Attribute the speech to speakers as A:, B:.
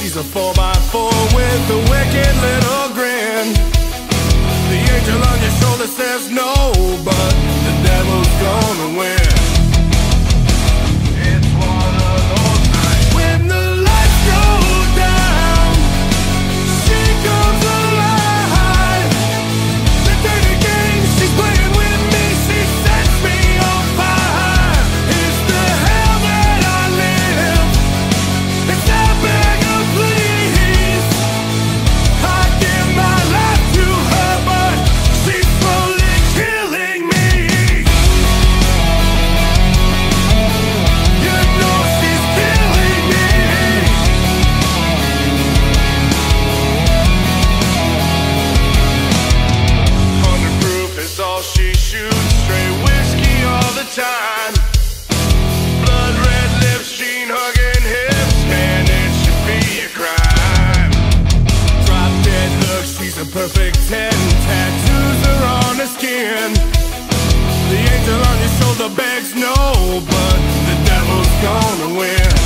A: She's a 4x4 with a wicked little grin. The angel on your shoulder says no, but the devil's gonna win. It's one of those nights when the lights go down, she comes alive. The dirty game she's playing with me, she sets me on fire. It's the hell that I live, it's that beg of please. I give my life to her, but she's slowly killing me. You know she's killing me. 100 proof is all she shoots, straight whiskey all the time. Blood red lips, jean hugging hips, man, it should be a crime. Drop dead look, she's a perfect 10. Tattoos are on her skin. The angel on your shoulder begs no, but the devil's gonna win.